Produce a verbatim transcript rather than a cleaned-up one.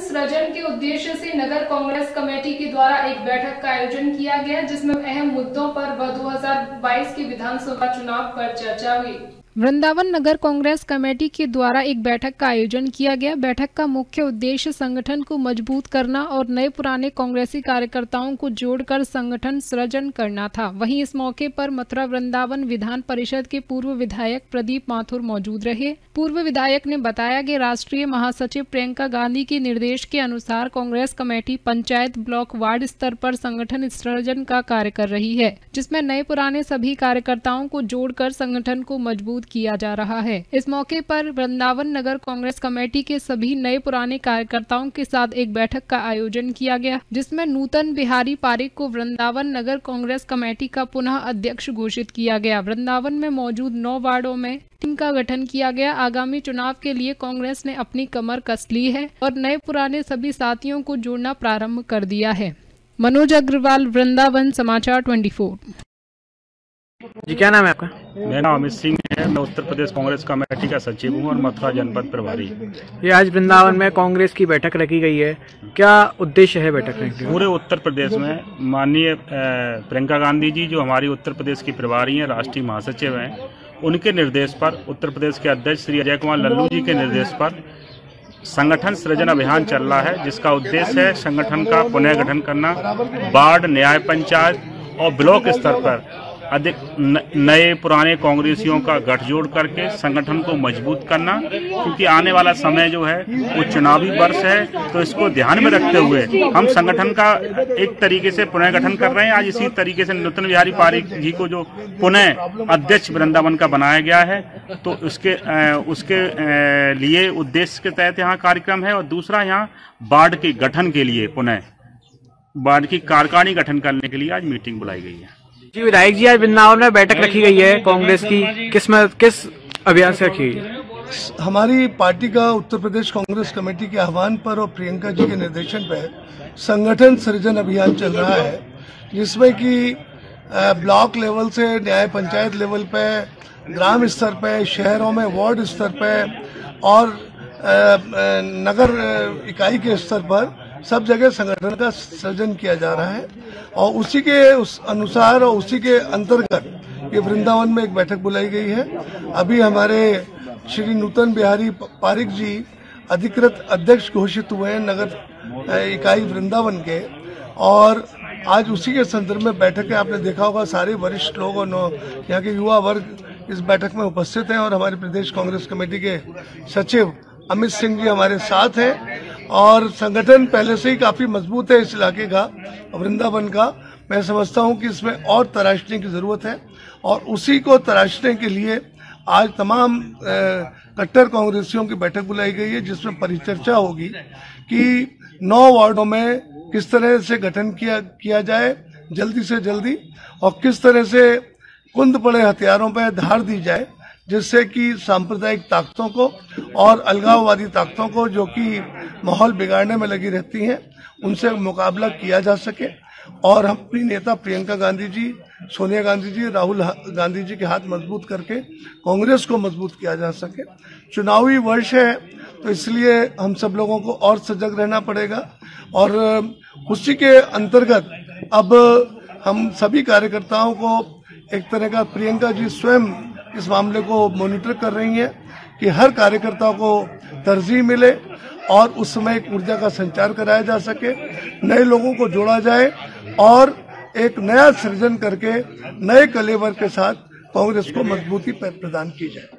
सृजन के उद्देश्य से नगर कांग्रेस कमेटी के द्वारा एक बैठक का आयोजन किया गया, जिसमें अहम मुद्दों पर व दो हज़ार बाईस के विधानसभा चुनाव पर चर्चा हुई। वृंदावन नगर कांग्रेस कमेटी के द्वारा एक बैठक का आयोजन किया गया। बैठक का मुख्य उद्देश्य संगठन को मजबूत करना और नए पुराने कांग्रेसी कार्यकर्ताओं को जोड़कर संगठन सृजन करना था। वहीं इस मौके पर मथुरा वृंदावन विधान परिषद के पूर्व विधायक प्रदीप माथुर मौजूद रहे। पूर्व विधायक ने बताया कि राष्ट्रीय महासचिव प्रियंका गांधी के निर्देश के अनुसार Congress committee panchayat, block, ward स्तर पर संगठन सृजन का कार्य कर रही है, जिसमें नए पुराने सभी कार्यकर्ताओं को जोड़कर संगठन को मजबूत किया जा रहा है। इस मौके पर वृंदावन नगर कांग्रेस कमेटी के सभी नए पुराने कार्यकर्ताओं के साथ एक बैठक का आयोजन किया गया, जिसमें नूतन बिहारी पारिक को वृंदावन नगर कांग्रेस कमेटी का पुनः अध्यक्ष घोषित किया गया। वृंदावन में मौजूद नौ वार्डों में टीम का गठन किया गया। आगामी चुनाव के लिए कांग्रेस ने अपनी कमर कस ली है और नए पुराने सभी साथियों को जोड़ना प्रारंभ कर दिया है। मनोज अग्रवाल, वृंदावन समाचार चौबीस। जी, क्या नाम है आपका? मेरा नाम अमित सिंह है। मैं उत्तर प्रदेश कांग्रेस कमेटी का सचिव हूँ और मथुरा जनपद प्रभारी। ये आज वृंदावन में कांग्रेस की बैठक रखी गई है, क्या उद्देश्य है बैठक रखने का? पूरे उत्तर प्रदेश में माननीय प्रियंका गांधी जी, जो हमारी उत्तर प्रदेश की प्रभारी हैं, राष्ट्रीय महासचिव हैं, उनके निर्देश पर उत्तर प्रदेश के अध्यक्ष श्री अजय कुमार लल्लू जी के निर्देश पर संगठन सृजन अभियान चल रहा है, जिसका उद्देश्य है संगठन का पुनः गठन करना, वार्ड, न्याय पंचायत और ब्लॉक स्तर पर अधिक नए पुराने कांग्रेसियों का गठजोड़ करके संगठन को मजबूत करना। क्योंकि आने वाला समय जो है वो चुनावी वर्ष है, तो इसको ध्यान में रखते हुए हम संगठन का एक तरीके से पुनः गठन कर रहे हैं। आज इसी तरीके से नूतन बिहारी पारिक जी को जो पुनः अध्यक्ष वृंदावन का बनाया गया है, तो उसके उसके लिए उद्देश्य के तहत यहाँ कार्यक्रम है। और दूसरा, यहाँ वार्ड के गठन के लिए पुनः वार्ड की कार्यकारिणी गठन करने के लिए आज मीटिंग बुलाई गई है। जी विधायक जी, आज वृंदावन में बैठक रखी गई है कांग्रेस की, किस में, किस अभियान से रखी गई है? हमारी पार्टी का उत्तर प्रदेश कांग्रेस कमेटी के आह्वान पर और प्रियंका जी के निर्देशन पर संगठन सृजन अभियान चल रहा है, जिसमें कि ब्लॉक लेवल से न्याय पंचायत लेवल पे, ग्राम स्तर पे, शहरों में वार्ड स्तर पे और नगर इकाई के स्तर पर सब जगह संगठन का सृजन किया जा रहा है। और उसी के उस अनुसार और उसी के अंतर्गत ये वृंदावन में एक बैठक बुलाई गई है। अभी हमारे श्री नूतन बिहारी पारिक जी अधिकृत अध्यक्ष घोषित हुए हैं नगर इकाई वृंदावन के, और आज उसी के संदर्भ में बैठक है। आपने देखा होगा सारे वरिष्ठ लोग और यहाँ के युवा वर्ग इस बैठक में उपस्थित हैं और हमारे प्रदेश कांग्रेस कमेटी के सचिव अमित सिंह जी हमारे साथ हैं। और संगठन पहले से ही काफी मजबूत है इस इलाके का, वृंदावन का। मैं समझता हूं कि इसमें और तराशने की जरूरत है, और उसी को तराशने के लिए आज तमाम कट्टर कांग्रेसियों की बैठक बुलाई गई है, जिसमें परिचर्चा होगी कि नौ वार्डों में किस तरह से गठन किया किया जाए जल्दी से जल्दी, और किस तरह से कुंद पड़े हथियारों पर धार दी जाए, जिससे कि सांप्रदायिक ताकतों को और अलगाववादी ताकतों को, जो कि माहौल बिगाड़ने में लगी रहती हैं, उनसे मुकाबला किया जा सके और हम अपनी नेता प्रियंका गांधी जी, सोनिया गांधी जी, राहुल गांधी जी के हाथ मजबूत करके कांग्रेस को मजबूत किया जा सके। चुनावी वर्ष है, तो इसलिए हम सब लोगों को और सजग रहना पड़ेगा, और उसी के अंतर्गत अब हम सभी कार्यकर्ताओं को एक तरह का, प्रियंका जी स्वयं इस मामले को मॉनिटर कर रही हैं कि हर कार्यकर्ता को तरजीह मिले और उस समय एक ऊर्जा का संचार कराया जा सके, नए लोगों को जोड़ा जाए और एक नया सृजन करके नए कलेवर के साथ कांग्रेस को मजबूती प्रदान की जाए।